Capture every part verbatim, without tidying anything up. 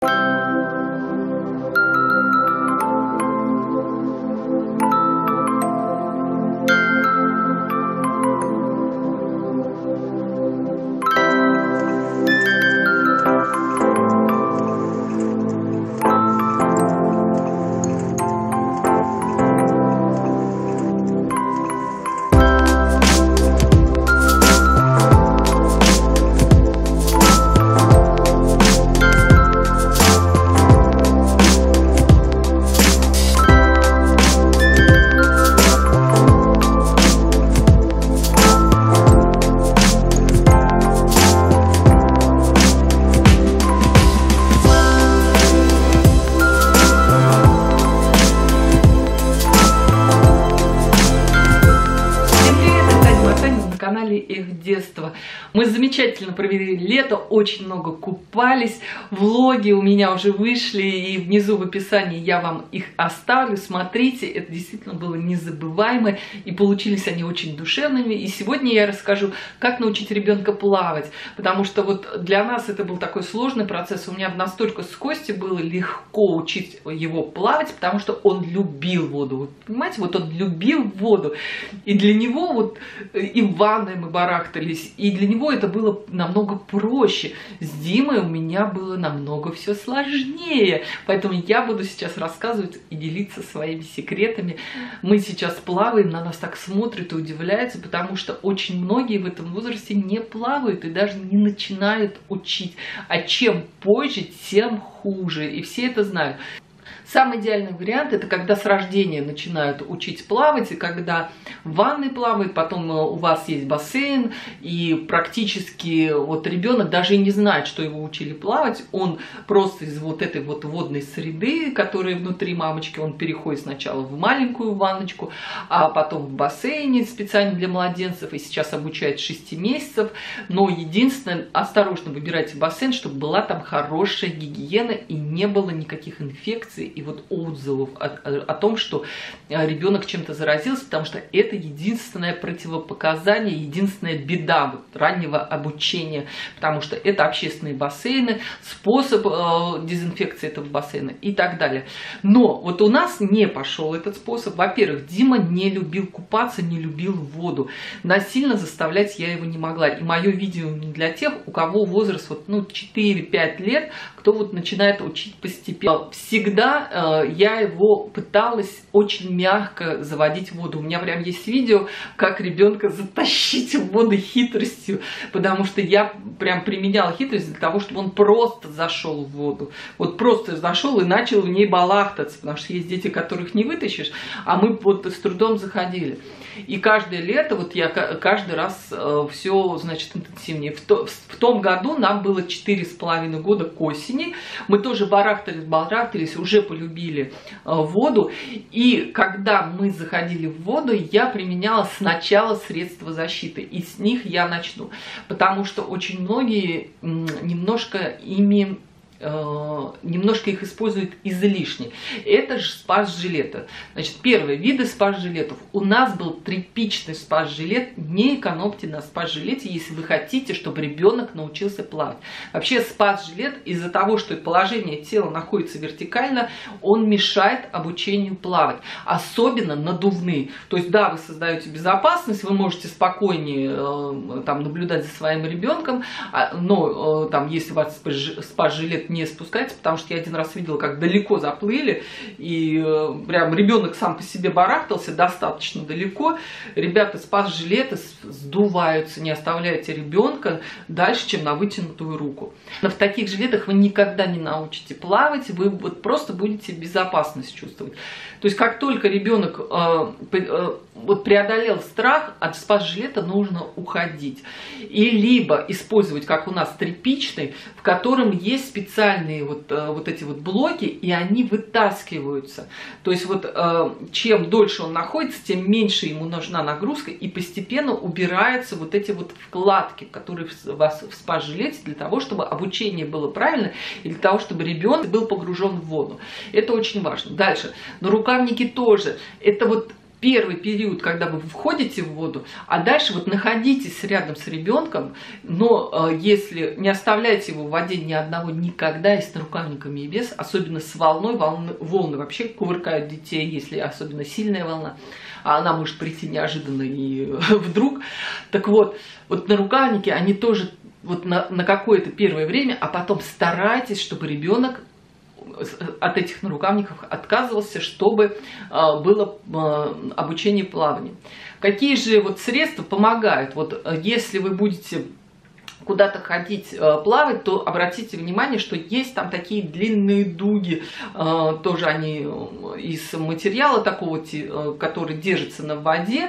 Их детства. Мы замечательно провели лето, очень много купались, влоги у меня уже вышли, и внизу в описании я вам их оставлю, смотрите, это действительно было незабываемо, и получились они очень душевными. И сегодня я расскажу, как научить ребенка плавать, потому что вот для нас это был такой сложный процесс, у меня настолько с Костей было легко учить его плавать, потому что он любил воду, вы понимаете, вот он любил воду, и для него вот и в ванной мы барахтались, и для него это было намного проще. С Димой у меня было намного все сложнее, поэтому я буду сейчас рассказывать и делиться своими секретами. Мы сейчас плаваем, на нас так смотрят и удивляются, потому что очень многие в этом возрасте не плавают и даже не начинают учить, а чем позже, тем хуже, и все это знают. Самый идеальный вариант — это когда с рождения начинают учить плавать, и когда в ванной плавают, потом у вас есть бассейн, и практически вот ребенок даже и не знает, что его учили плавать, он просто из вот этой вот водной среды, которая внутри мамочки, он переходит сначала в маленькую ванночку, а потом в бассейне специально для младенцев, и сейчас обучают с шести месяцев, но единственное, осторожно выбирайте бассейн, чтобы была там хорошая гигиена и не было никаких инфекций и вот отзывов о, о, о том, что ребенок чем-то заразился, потому что это единственное противопоказание, единственная беда вот раннего обучения, потому что это общественные бассейны, способ э, дезинфекции этого бассейна и так далее. Но вот у нас не пошел этот способ. Во-первых, Дима не любил купаться, не любил воду. Насильно заставлять я его не могла. И мое видео не для тех, у кого возраст вот, ну, четыре-пять лет, кто вот начинает учить постепенно. Всегда я его пыталась очень мягко заводить в воду. У меня прям есть видео, как ребенка затащить в воду хитростью, потому что я прям применяла хитрость для того, чтобы он просто зашел в воду. Вот просто зашел и начал в ней балахтаться, потому что есть дети, которых не вытащишь, а мы вот с трудом заходили. И каждое лето, вот я каждый раз э, все, значит, интенсивнее. В, то, в том году нам было четыре с половиной года к осени. Мы тоже барахтались, барахтались, уже полюбили э, воду. И когда мы заходили в воду, я применяла сначала средства защиты. И с них я начну. Потому что очень многие немножко ими... немножко их используют излишне. Это же спас-жилеты. Значит, первый виды спас-жилетов. У нас был тряпичный спас-жилет. Не экономьте на спас-жилете, если вы хотите, чтобы ребенок научился плавать. Вообще спас-жилет из-за того, что положение тела находится вертикально, он мешает обучению плавать. Особенно надувные. То есть, да, вы создаете безопасность, вы можете спокойнее э, там, наблюдать за своим ребенком, но э, там, если у вас спас-жилет не спускайте, потому что я один раз видела, как далеко заплыли, и э, прям ребенок сам по себе барахтался достаточно далеко. Ребята, спас-жилеты сдуваются, не оставляйте ребенка дальше, чем на вытянутую руку. Но в таких жилетах вы никогда не научите плавать, вы вот просто будете безопасность чувствовать. То есть, как только ребенок э, э, вот преодолел страх, от спас-жилета нужно уходить. И либо использовать, как у нас, тряпичный, в котором есть специальные вот, э, вот эти вот блоки, и они вытаскиваются. То есть, вот э, чем дольше он находится, тем меньше ему нужна нагрузка, и постепенно убираются вот эти вот вкладки, которые у вас в спас-жилете, для того, чтобы обучение было правильно, и для того, чтобы ребенок был погружен в воду. Это очень важно. Дальше. На рукавнике тоже. Это вот первый период, когда вы входите в воду, а дальше вот находитесь рядом с ребенком, но э, если не оставляйте его в воде ни одного никогда, и с нарукавниками и без, особенно с волной, волны, волны вообще кувыркают детей, если особенно сильная волна, а она может прийти неожиданно и вдруг. Так вот, вот нарукавники, они тоже вот на, на какое-то первое время, а потом старайтесь, чтобы ребенок от этих нарукавников отказывался, чтобы а, было а, обучение плаванию. Какие же вот средства помогают? Вот если вы будете куда-то ходить а, плавать, то обратите внимание, что есть там такие длинные дуги, а, тоже они из материала такого, который держится на воде,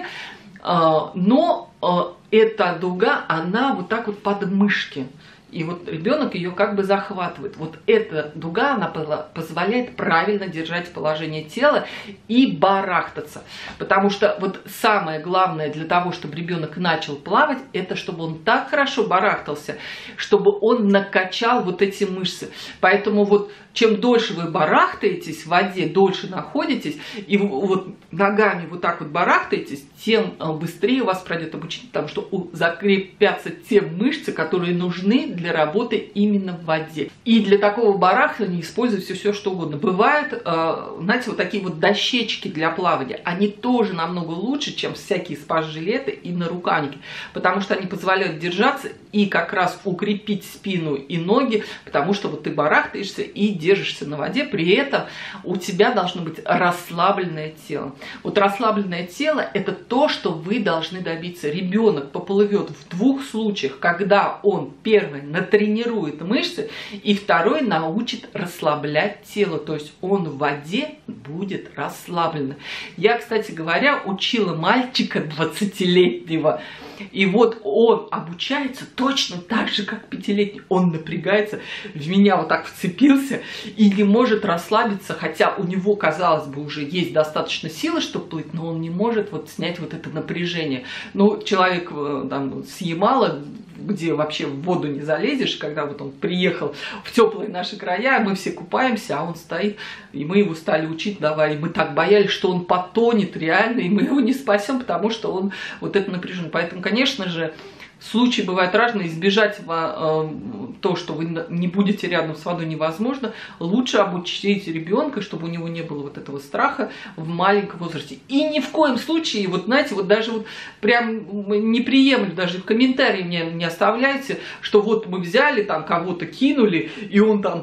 а, но а, эта дуга, она вот так вот под мышки. И вот ребенок ее как бы захватывает. Вот эта дуга, она позволяет правильно держать положение тела и барахтаться. Потому что вот самое главное для того, чтобы ребенок начал плавать, это чтобы он так хорошо барахтался, чтобы он накачал вот эти мышцы. Поэтому вот чем дольше вы барахтаетесь в воде, дольше находитесь, и вот ногами вот так вот барахтаетесь, тем быстрее у вас пройдет обучение, потому что закрепятся те мышцы, которые нужны для работы именно в воде. И для такого барахтания используйте все, что угодно. Бывают, знаете, вот такие вот дощечки для плавания. Они тоже намного лучше, чем всякие спас-жилеты и нарукавники, потому что они позволяют держаться и как раз укрепить спину и ноги, потому что вот ты барахтаешься и держишься на воде, при этом у тебя должно быть расслабленное тело. Вот расслабленное тело – это то, что вы должны добиться. Ребенок поплывет в двух случаях, когда он, первый, натренирует мышцы, и второй, научит расслаблять тело, то есть он в воде будет расслаблен. Я, кстати говоря, учила мальчика двадцатилетнего, и вот он обучается точно так же, как пятилетний. Он напрягается, в меня вот так вцепился и не может расслабиться, хотя у него, казалось бы, уже есть достаточно силы, чтобы плыть, но он не может вот снять вот это напряжение. Ну, человек там с Ямала, где вообще в воду не залезешь, когда вот он приехал в теплые наши края, мы все купаемся, а он стоит, и мы его стали учить, давай, и мы так боялись, что он потонет реально, и мы его не спасем, потому что он вот это напряжен. Поэтому, конечно же, случаи бывают разные, избежать э, то, что вы не будете рядом с водой, невозможно. Лучше обучить ребенка, чтобы у него не было вот этого страха в маленьком возрасте. И ни в коем случае, вот знаете, вот даже вот прям неприемлемо, даже в комментарии мне не оставляйте, что вот мы взяли, там кого-то кинули, и он там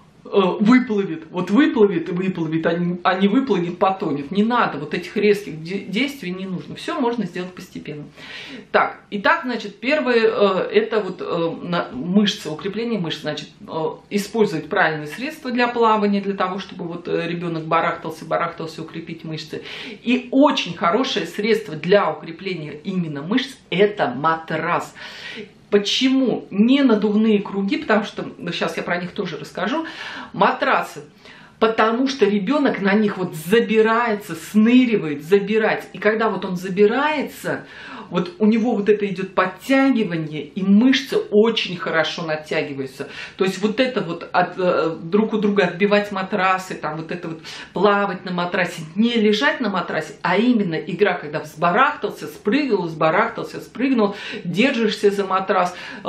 выплывет, вот выплывет и выплывет, а не выплывет, потонет. Не надо, вот этих резких действий не нужно. Все можно сделать постепенно. Так, итак, значит, первое, это вот мышцы, укрепление мышц. Значит, использовать правильные средства для плавания, для того, чтобы вот ребенок барахтался, барахтался, укрепить мышцы. И очень хорошее средство для укрепления именно мышц – это матрас. Почему не надувные круги? Потому что, сейчас я про них тоже расскажу. Матрасы. Потому что ребенок на них вот забирается, сныривает, забирать. И когда вот он забирается, вот у него вот это идет подтягивание, и мышцы очень хорошо натягиваются. То есть вот это вот от, друг у друга отбивать матрасы, там вот это вот плавать на матрасе, не лежать на матрасе, а именно игра, когда взбарахтался, спрыгнул, взбарахтался, спрыгнул, держишься за матрас.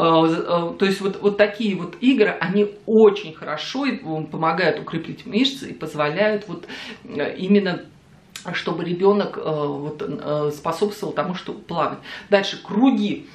То есть вот, вот такие вот игры, они очень хорошо помогают укрепить мышцы и позволяют вот именно, чтобы ребенок вот, способствовал тому, чтобы плавать. Дальше круги.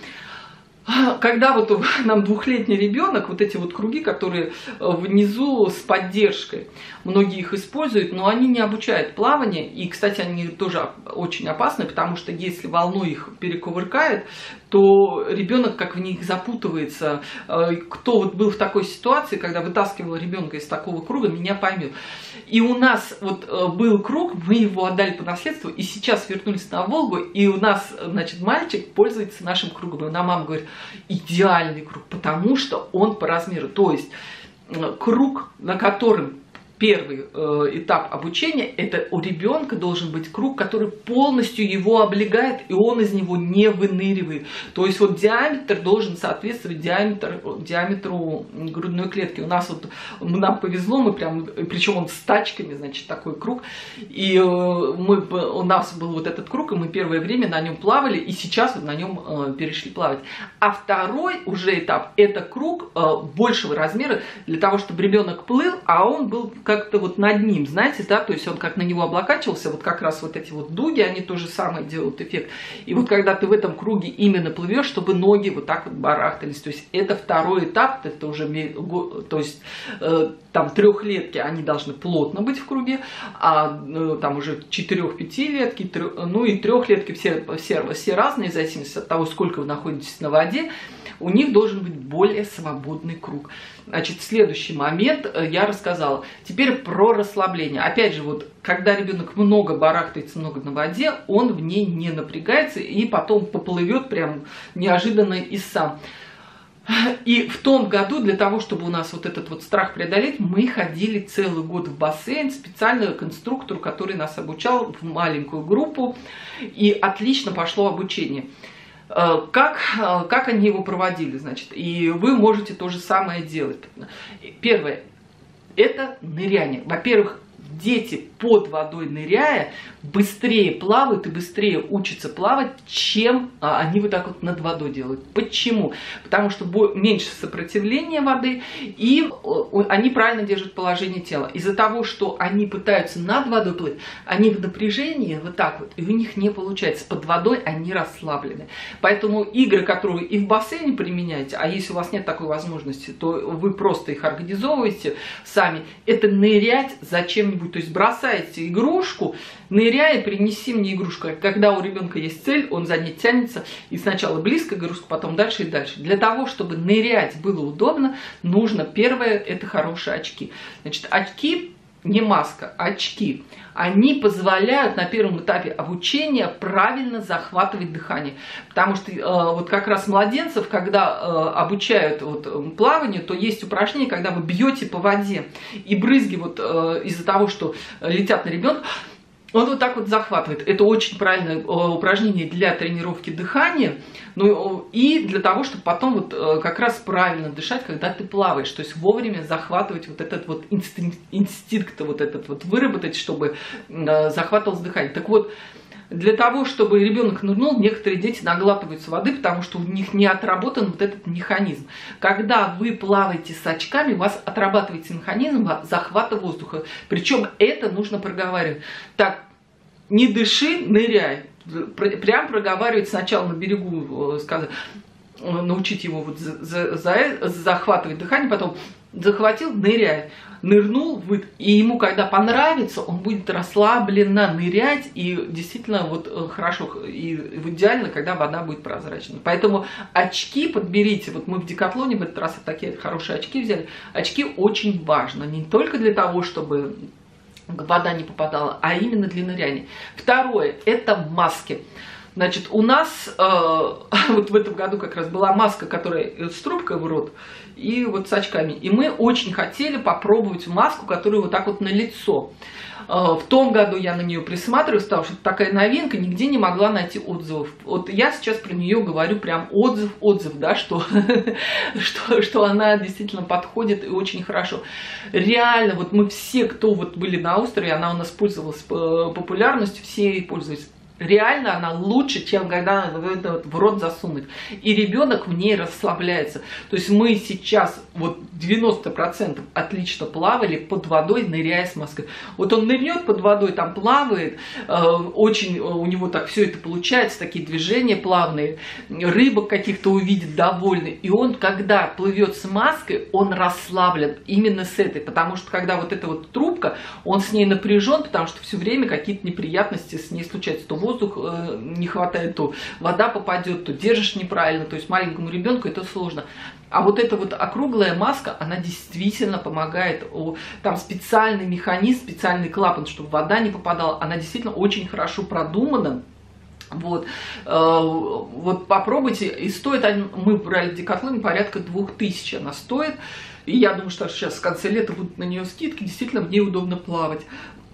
Когда вот нам двухлетний ребенок, вот эти вот круги, которые внизу с поддержкой, многие их используют, но они не обучают плаванию. И, кстати, они тоже очень опасны, потому что если волной их перекувыркает, то ребенок как в них запутывается. Кто вот был в такой ситуации, когда вытаскивал ребенка из такого круга, меня поймет. И у нас вот был круг, мы его отдали по наследству, и сейчас вернулись на Волгу, и у нас, значит, мальчик пользуется нашим кругом. И она, мама говорит, идеальный круг, потому что он по размеру. То есть круг, на котором первый э, этап обучения, это у ребенка должен быть круг, который полностью его облегает, и он из него не выныривает. То есть вот диаметр должен соответствовать диаметр, диаметру грудной клетки. У нас вот, нам повезло, мы прям, причем он с тачками, значит, такой круг. И э, мы, у нас был вот этот круг, и мы первое время на нем плавали, и сейчас вот на нем э, перешли плавать. А второй уже этап, это круг э, большего размера, для того, чтобы ребенок плыл, а он был как-то вот над ним, знаете, да, то есть он как на него облокачивался, вот как раз вот эти вот дуги, они то же самое делают эффект. И вот когда ты в этом круге именно плывешь, чтобы ноги вот так вот барахтались, то есть это второй этап, это уже, то есть э, там трехлетки, они должны плотно быть в круге, а э, там уже четырех-пятилетки, ну и трехлетки все, все, все разные, в зависимости от того, сколько вы находитесь на воде, у них должен быть более свободный круг. Значит, следующий момент я рассказала. Теперь про расслабление. Опять же, вот когда ребенок много барахтается, много на воде, он в ней не напрягается и потом поплывет прям неожиданно и сам. И в том году, для того, чтобы у нас вот этот вот страх преодолеть, мы ходили целый год в бассейн, специально к инструктору, который нас обучал, в маленькую группу, и отлично пошло обучение. Как, как они его проводили, значит, и вы можете то же самое делать. Первое, это ныряние. Во-первых, дети под водой ныряя быстрее плавают и быстрее учатся плавать, чем они вот так вот над водой делают. Почему? Потому что меньше сопротивления воды, и они правильно держат положение тела. Из-за того, что они пытаются над водой плыть, они в напряжении вот так вот, и у них не получается. Под водой они расслаблены. Поэтому игры, которые вы и в бассейне применяете, а если у вас нет такой возможности, то вы просто их организовываете сами, это нырять зачем-нибудь. То есть бросаете игрушку, ныряя, принеси мне игрушку. Когда у ребенка есть цель, он за ней тянется, и сначала близко игрушку, потом дальше и дальше. Для того, чтобы нырять было удобно, нужно, первое, это хорошие очки. Значит, очки, не маска, очки, они позволяют на первом этапе обучения правильно захватывать дыхание. Потому что э, вот как раз младенцев, когда э, обучают вот, плаванию, то есть упражнение, когда вы бьете по воде, и брызги вот э, из-за того, что летят на ребенка, он вот так вот захватывает. Это очень правильное упражнение для тренировки дыхания, ну и для того, чтобы потом вот как раз правильно дышать, когда ты плаваешь. То есть вовремя захватывать вот этот вот инстинкт, инстинкт вот этот вот выработать, чтобы захватывалось дыхание. Так вот, для того, чтобы ребенок нырнул, некоторые дети наглатываются воды, потому что у них не отработан вот этот механизм. Когда вы плаваете с очками, у вас отрабатывается механизм захвата воздуха. Причем это нужно проговаривать. Так, не дыши, ныряй. Прям проговаривать сначала на берегу, сказать, научить его вот за, за, за, захватывать дыхание, потом захватил, ныряй. Нырнул, вы, и ему, когда понравится, он будет расслабленно нырять, и действительно вот хорошо, и идеально, когда вода будет прозрачной. Поэтому очки подберите, вот мы в Декатлоне в этот раз такие хорошие очки взяли. Очки очень важно, не только для того, чтобы вода не попадала, а именно для ныряния. Второе, это маски. Значит, у нас э, вот в этом году как раз была маска, которая с трубкой в рот и вот с очками. И мы очень хотели попробовать маску, которую вот так вот на лицо. Э, в том году я на нее присматривалась, потому что это такая новинка, нигде не могла найти отзывов. Вот я сейчас про нее говорю прям отзыв, отзыв, да, что, что, что она действительно подходит и очень хорошо. Реально, вот мы все, кто вот были на острове, она у нас пользовалась популярностью, все ей пользовались. Реально она лучше, чем когда это в рот засунуть. И ребенок в ней расслабляется. То есть мы сейчас вот девяносто процентов отлично плавали под водой, ныряя с маской. Вот он нырнет под водой, там плавает, э, очень у него так все это получается, такие движения плавные, рыбок каких-то увидит довольный. И он, когда плывет с маской, он расслаблен именно с этой. Потому что когда вот эта вот трубка, он с ней напряжен, потому что все время какие-то неприятности с ней случаются. То воздух не хватает, то вода попадет, то держишь неправильно, то есть маленькому ребенку это сложно. А вот эта вот округлая маска, она действительно помогает. Там специальный механизм, специальный клапан, чтобы вода не попадала, она действительно очень хорошо продумана. Вот, вот попробуйте, и стоит, мы брали в Декатлоне порядка двух тысяч она стоит, и я думаю, что сейчас в конце лета будут на нее скидки, действительно в ней удобно плавать.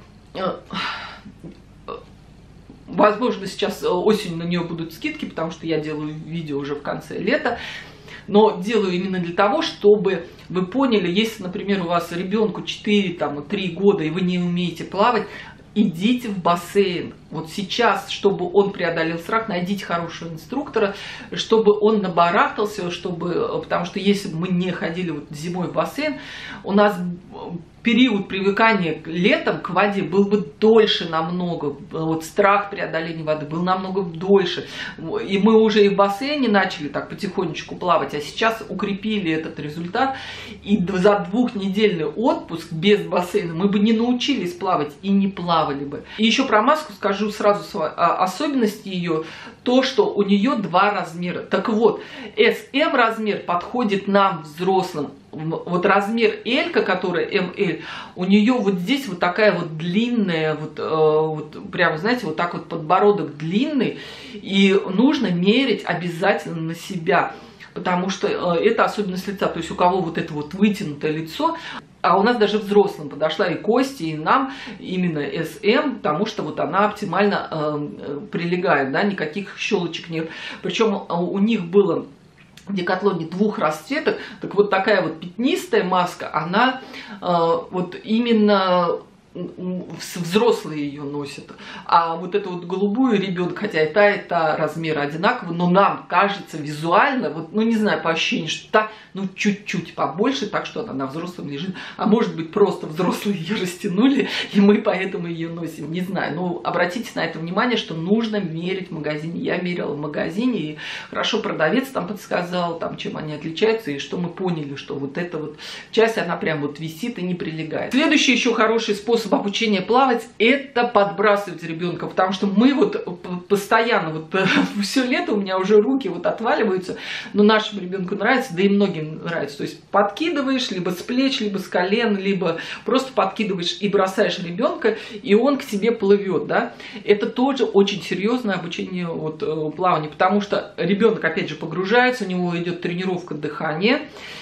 Возможно, сейчас осенью на нее будут скидки, потому что я делаю видео уже в конце лета, но делаю именно для того, чтобы вы поняли, если, например, у вас ребенку четыре-три года, и вы не умеете плавать, идите в бассейн. Вот сейчас, чтобы он преодолел страх, найдите хорошего инструктора, чтобы он набарахтался, чтобы, потому что если бы мы не ходили вот зимой в бассейн, у нас период привыкания летом к воде был бы дольше намного, вот страх преодоления воды был намного дольше, и мы уже и в бассейне начали так потихонечку плавать, а сейчас укрепили этот результат, и за двухнедельный отпуск без бассейна мы бы не научились плавать и не плавали бы. И еще про маску скажу сразу особенность ее, то, что у нее два размера. Так вот, эс эм размер подходит нам, взрослым. Вот размер L, которая эм эль, у нее вот здесь вот такая вот длинная, вот, э, вот прямо, знаете, вот так вот подбородок длинный, и нужно мерить обязательно на себя, потому что э, это особенность лица, то есть у кого вот это вот вытянутое лицо, а у нас даже взрослым подошла и Косте, и нам именно эс эм, потому что вот она оптимально э, прилегает, да, никаких щелочек нет, причем у них было в Декатлоне двух расцветок, так вот такая вот пятнистая маска, она э, вот именно взрослые ее носят, а вот эту вот голубую ребенок, хотя и та, и та размеры одинаковые, но нам кажется визуально, вот, ну не знаю, по ощущению, что та, ну чуть-чуть побольше, так что она на взрослом лежит, а может быть просто взрослые ее растянули, и мы поэтому ее носим, не знаю, но обратите на это внимание, что нужно мерить в магазине, я мерила в магазине, и хорошо продавец там подсказал, там чем они отличаются, и что мы поняли, что вот эта вот часть, она прям вот висит и не прилегает. Следующий еще хороший способ обучения плавать — это подбрасывать ребенка, потому что мы вот постоянно, вот все лето у меня уже руки вот отваливаются, но нашему ребенку нравится, да и многим нравится, то есть подкидываешь либо с плеч, либо с колен, либо просто подкидываешь и бросаешь ребенка, и он к тебе плывет, да, это тоже очень серьезное обучение вот плаванию, потому что ребенок опять же погружается, у него идет тренировка дыхания,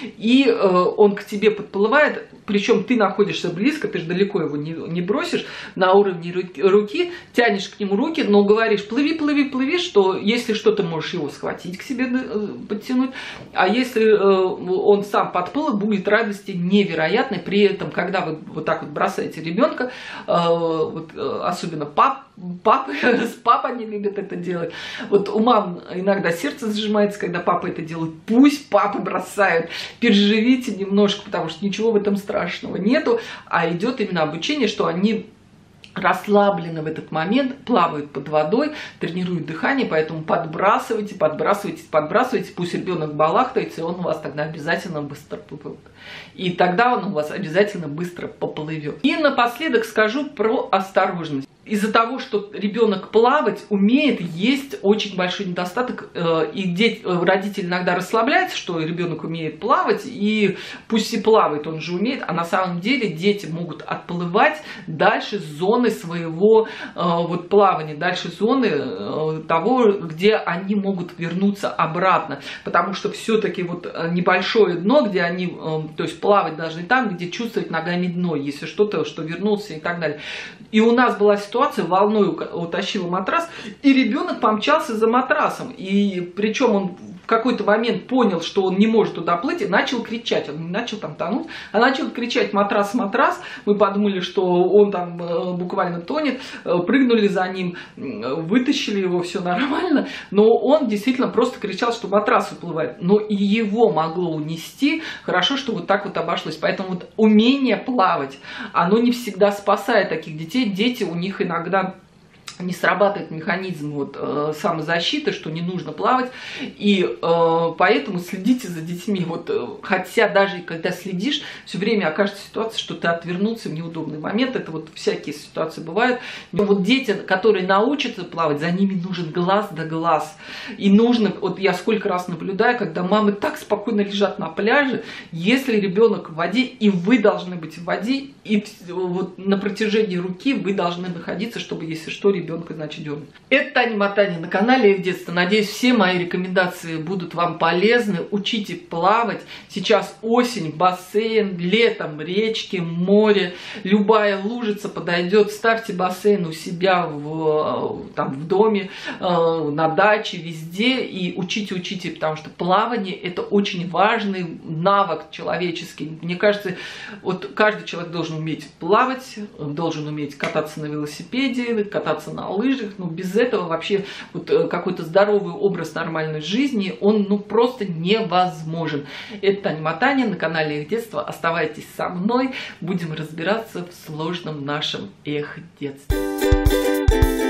и э, он к тебе подплывает, причем ты находишься близко, ты же далеко его не не бросишь, на уровне руки, руки, тянешь к нему руки, но говоришь плыви, плыви, плыви, что если что-то можешь его схватить к себе, подтянуть, а если э, он сам подплыл, будет радости невероятной. При этом, когда вы вот так вот бросаете ребенка, э, вот, э, особенно пап, папы, с папой не любят это делать, вот у мам иногда сердце сжимается, когда папа это делает, пусть папы бросают, переживите немножко, потому что ничего в этом страшного нету, а идет именно обучение, что они расслаблены в этот момент, плавают под водой, тренируют дыхание, поэтому подбрасывайте, подбрасывайте, подбрасывайте, пусть ребенок балахтается, и он у вас тогда обязательно быстро поплывет. И тогда он у вас обязательно быстро поплывет. И напоследок скажу про осторожность. Из-за того, что ребенок плавать умеет, есть очень большой недостаток, и дети, родители иногда расслабляются, что ребенок умеет плавать, и пусть и плавает, он же умеет, а на самом деле дети могут отплывать дальше зоны своего вот, плавания, дальше зоны того, где они могут вернуться обратно, потому что все-таки вот небольшое дно, где они, то есть плавать должны там, где чувствовать ногами дно, если что-то, что вернулся и так далее. И у нас была ситуация, волной утащила матрас, и ребенок помчался за матрасом. И причем он в какой-то момент понял, что он не может туда плыть, и начал кричать. Он не начал там тонуть, а начал кричать: матрас, матрас. Мы подумали, что он там буквально тонет, прыгнули за ним, вытащили его, все нормально. Но он действительно просто кричал, что матрас уплывает. Но и его могло унести. Хорошо, что вот так вот обошлось. Поэтому вот умение плавать, оно не всегда спасает таких детей. Дети, у них иногда не срабатывает механизм вот, э, самозащиты, что не нужно плавать, и э, поэтому следите за детьми, вот, э, хотя даже когда следишь, все время окажется ситуация, что ты отвернулся в неудобный момент, это вот всякие ситуации бывают, но вот дети, которые научатся плавать, за ними нужен глаз да глаз, и нужно, вот я сколько раз наблюдаю, когда мамы так спокойно лежат на пляже, если ребенок в воде, и вы должны быть в воде, и вот на протяжении руки вы должны находиться, чтобы, если что, ребенок ребенка, значит, дернуть. Это Таня Матаня на канале «Эх, детство». Надеюсь, все мои рекомендации будут вам полезны. Учите плавать. Сейчас осень, бассейн, летом речки, море. Любая лужица подойдет. Ставьте бассейн у себя в, там, в доме, на даче, везде. И учите, учите, потому что плавание – это очень важный навык человеческий. Мне кажется, вот каждый человек должен уметь плавать, должен уметь кататься на велосипеде, кататься на лыжах. Ну, без этого вообще вот какой-то здоровый образ нормальной жизни, он ну просто невозможен. Это Таня Матаня на канале «Эх, детство». Оставайтесь со мной, будем разбираться в сложном нашем эх, детстве.